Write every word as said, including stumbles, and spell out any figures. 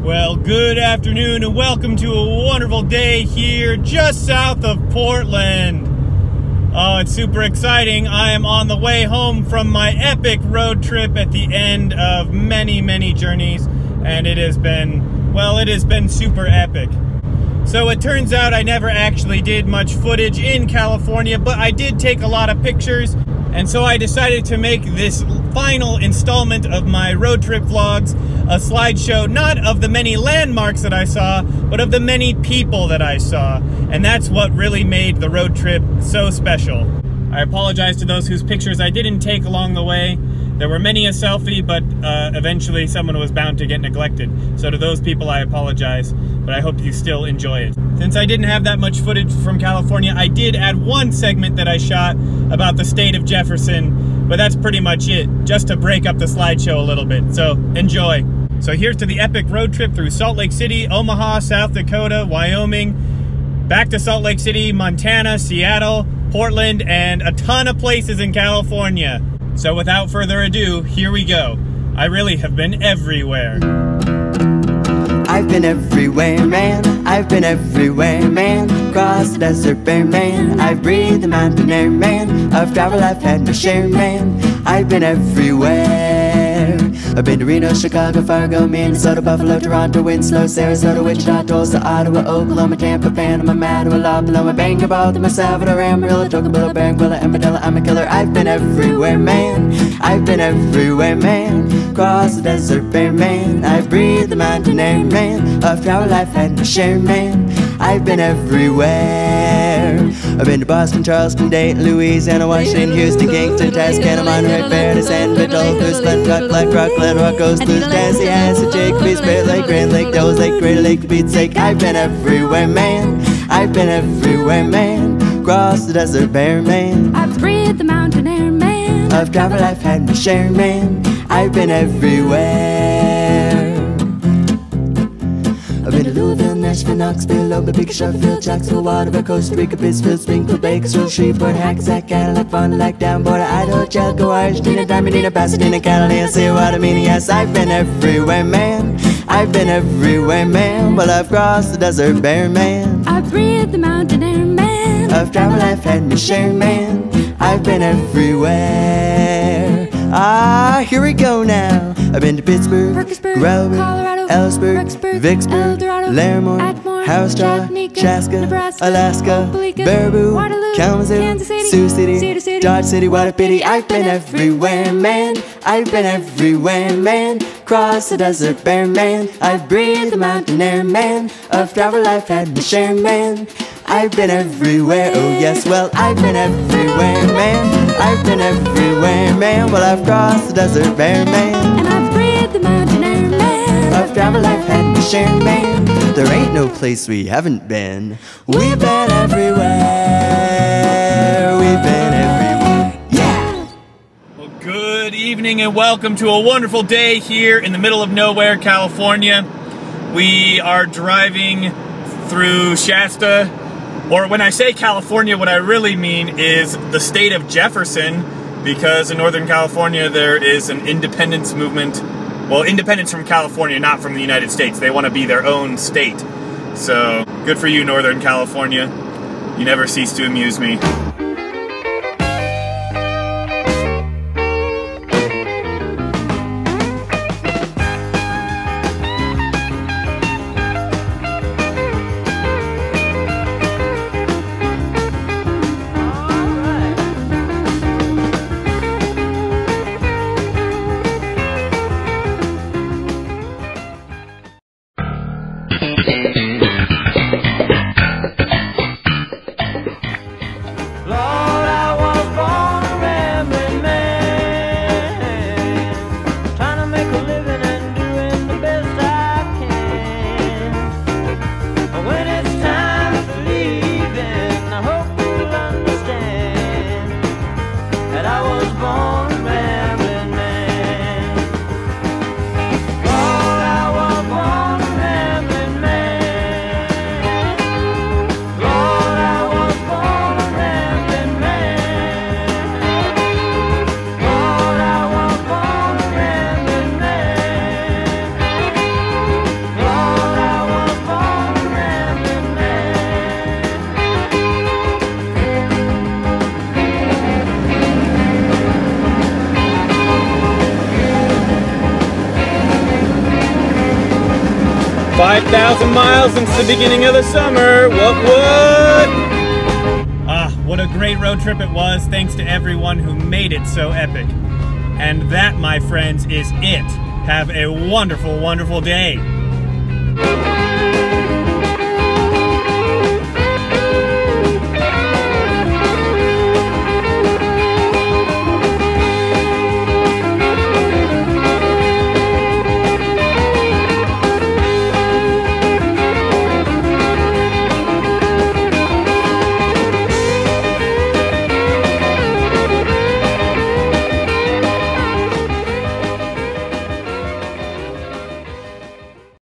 Well, good afternoon and welcome to a wonderful day here just south of Portland. Oh, it's super exciting. I am on the way home from my epic road trip at the end of many, many journeys, and it has been, well, it has been super epic. So it turns out I never actually did much footage in California, but I did take a lot of pictures, and so I decided to make this final installment of my road trip vlogs a slideshow, not of the many landmarks that I saw, but of the many people that I saw. And that's what really made the road trip so special. I apologize to those whose pictures I didn't take along the way. There were many a selfie, but uh, eventually someone was bound to get neglected. So to those people, I apologize, but I hope you still enjoy it. Since I didn't have that much footage from California, I did add one segment that I shot about the state of Jefferson, but that's pretty much it, just to break up the slideshow a little bit. So enjoy. So here's to the epic road trip through Salt Lake City, Omaha, South Dakota, Wyoming, back to Salt Lake City, Montana, Seattle, Portland, and a ton of places in California. So without further ado, here we go. I really have been everywhere. I've been everywhere, man. I've been everywhere, man. Across the desert, bare man. I've breathed the mountain air, man. Of travel I've had my share, man. I've been everywhere. I've been to Reno, Chicago, Fargo, Minnesota, Buffalo, Toronto, Winslow, Sarasota, Wichita, Tulsa, Ottawa, Oklahoma, Tampa, Panama, Mattawa, La Paloma, Bangor, Baltimore, Salvador, Amarillo, Tocqueville, Barranquilla, and Manila. I'm a killer. I've been everywhere, man. I've been everywhere, man. Across the desert, bare man. I've breathed the mountain air, man. Of travel I've had my share, man. I've been everywhere. I've been to Boston, Charleston, Dayton, Louisiana, Washington, Houston, Kingston, Tascana, Monterey, Fairness, San Vito, Goose, Glen, Rock, Black Rock, Glen Rock, Coast, Blues, Tassie, Acid, Jacoby, Spirit Lake, Grand Lake, Devils Lake, Greater Lake, to Beat's sake. I've been everywhere, man. I've been everywhere, man. Across the desert, bare man. I've breathed the mountain air, man. Of travel I've had my share, man. I've been everywhere. I've been to Louisville, Nashville, Knoxville, Omaha, Big Sharpeville, Jacksonville, Waterville, Costa Rica, Pittsfield, Springfield, Bakersfield, Shreveport, Hackensack, Cadillac, Fond du Lac, Down Border, Idaho, Chalco, Argentina, Diamondina, Pasadena, Catalina, see what I mean? Yes, I've been everywhere, man. I've been everywhere, man. Well, I've crossed the desert, bare man. I've breathed the mountain air, man. Of travel I've had my share, man. I've been everywhere. Ah, here we go now. I've been to Pittsburgh, Parkersburg, Grover, Colorado, Ellisburg, Rexburg, Vicksburg, Eldorado, Larimore, Atmore, Howstraw, Chattanooga, Chaska, Nebraska, Alaska, Opelika, Baraboo, Waterloo, Kalamazoo, Kansas City, Sioux City, Cedar City, Dodge City, what a pity. I've I've been been everywhere, man. I've been everywhere, man. Cross the desert, bare man. I've breathed the mountain air, man. Of travel I've had my share, man. I've been everywhere, oh yes, well, I've been everywhere, man. I've been everywhere, man. Well, I've crossed the desert, bare man. And I've breathed the mountain air, man. Of travel I've had my share, man. There ain't no place we haven't been. We've been everywhere. We've been everywhere, yeah. Well, good evening and welcome to a wonderful day here in the middle of nowhere, California. We are driving through Shasta. Or when I say California, what I really mean is the state of Jefferson, because in Northern California there is an independence movement. Well, independence from California, not from the United States. They want to be their own state. So, good for you, Northern California. You never cease to amuse me. five thousand miles since the beginning of the summer. What, what? Ah, what a great road trip it was. Thanks to everyone who made it so epic. And that, my friends, is it. Have a wonderful, wonderful day.